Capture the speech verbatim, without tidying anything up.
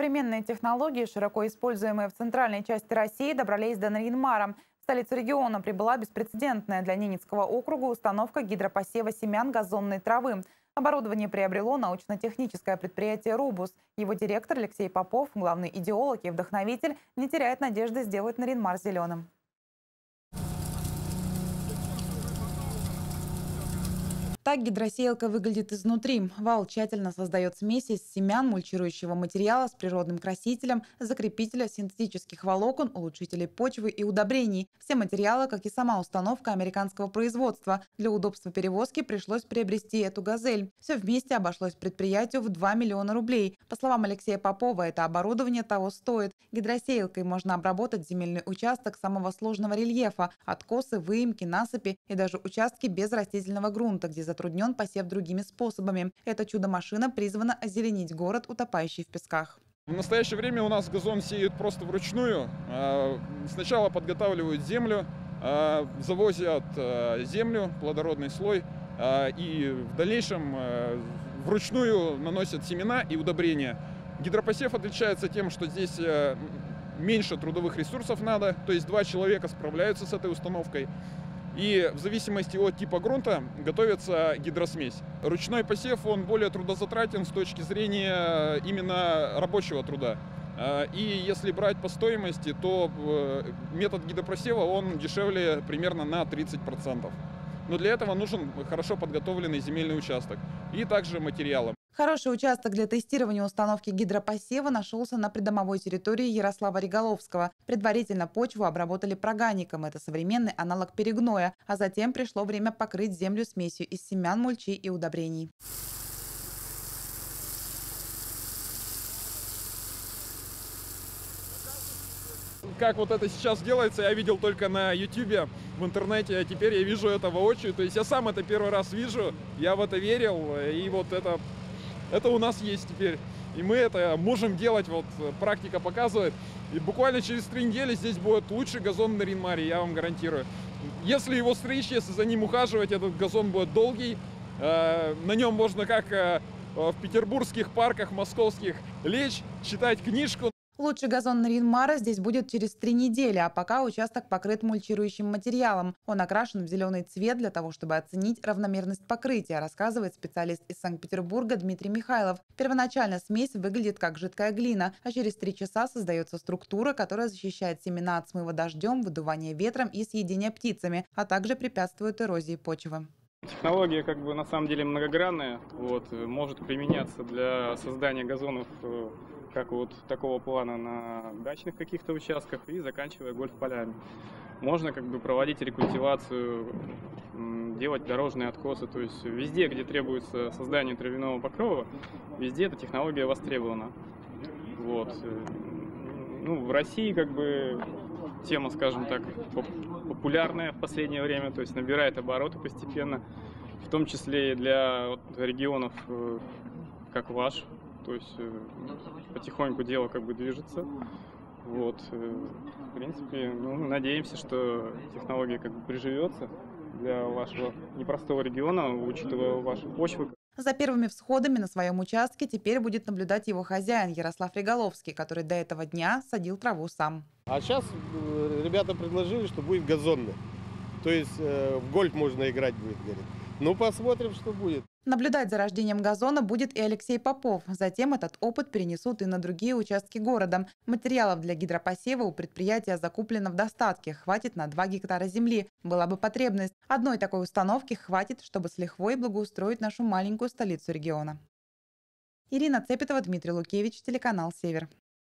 Современные технологии, широко используемые в центральной части России, добрались до Нарьян-Мара. В столицу региона прибыла беспрецедентная для Ненецкого округа установка гидропосева семян газонной травы. Оборудование приобрело научно-техническое предприятие «Рубус». Его директор Алексей Попов, главный идеолог и вдохновитель, не теряет надежды сделать Нарьян-Мар зеленым. Так гидросеялка выглядит изнутри. Вал тщательно создает смесь из семян, мульчирующего материала с природным красителем, закрепителя, синтетических волокон, улучшителей почвы и удобрений. Все материалы, как и сама установка, американского производства. Для удобства перевозки пришлось приобрести эту «Газель». Все вместе обошлось предприятию в два миллиона рублей. По словам Алексея Попова, это оборудование того стоит. Гидросеялкой можно обработать земельный участок самого сложного рельефа – откосы, выемки, насыпи и даже участки без растительного грунта, где затруднен посев другими способами. Эта чудо-машина призвана озеленить город, утопающий в песках. В настоящее время у нас газон сеют просто вручную. Сначала подготавливают землю, завозят землю, плодородный слой, и в дальнейшем вручную наносят семена и удобрения. Гидропосев отличается тем, что здесь меньше трудовых ресурсов надо, то есть два человека справляются с этой установкой. И в зависимости от типа грунта готовится гидросмесь. Ручной посев, он более трудозатратен с точки зрения именно рабочего труда. И если брать по стоимости, то метод гидропросева, он дешевле примерно на тридцать процентов. Но для этого нужен хорошо подготовленный земельный участок и также материалы. Хороший участок для тестирования установки гидропосева нашелся на придомовой территории Ярослава Реголовского. Предварительно почву обработали прогаником, это современный аналог перегноя, а затем пришло время покрыть землю смесью из семян, мульчи и удобрений. Как вот это сейчас делается, я видел только на ютубе, в интернете, а теперь я вижу это воочию. То есть я сам это первый раз вижу, я в это верил, и вот это, это у нас есть теперь. И мы это можем делать, вот практика показывает. И буквально через три недели здесь будет лучший газон в Нарьян-Маре, я вам гарантирую. Если его стричь, если за ним ухаживать, этот газон будет долгий. На нем можно, как в петербургских парках московских, лечь, читать книжку. Лучший газон Нарьян-Мара здесь будет через три недели, а пока участок покрыт мульчирующим материалом. Он окрашен в зеленый цвет для того, чтобы оценить равномерность покрытия, рассказывает специалист из Санкт-Петербурга Дмитрий Михайлов. Первоначально смесь выглядит как жидкая глина, а через три часа создается структура, которая защищает семена от смыва дождем, выдувания ветром и съедения птицами, а также препятствует эрозии почвы. Технология как бы на самом деле многогранная, вот, может применяться для создания газонов как вот такого плана на дачных каких-то участках и заканчивая гольф-полями. Можно как бы проводить рекультивацию, делать дорожные откосы, то есть везде, где требуется создание травяного покрова, везде эта технология востребована. Вот. Ну, в России как бы тема, скажем так, популярная в последнее время, то есть набирает обороты постепенно, в том числе и для вот регионов, как ваш. То есть потихоньку дело как бы движется. Вот. В принципе, ну, надеемся, что технология как бы приживется для вашего непростого региона, учитывая ваши почвы. За первыми всходами на своем участке теперь будет наблюдать его хозяин Ярослав Реголовский, который до этого дня садил траву сам. А сейчас ребята предложили, что будет газонный. То есть в гольф можно играть будет, говорит. Ну, посмотрим, что будет. Наблюдать за рождением газона будет и Алексей Попов. Затем этот опыт перенесут и на другие участки города. Материалов для гидропосева у предприятия закуплено в достатке. Хватит на два гектара земли. Была бы потребность. Одной такой установки хватит, чтобы с лихвой благоустроить нашу маленькую столицу региона. Ирина Цепетова, Дмитрий Лукевич, телеканал «Север».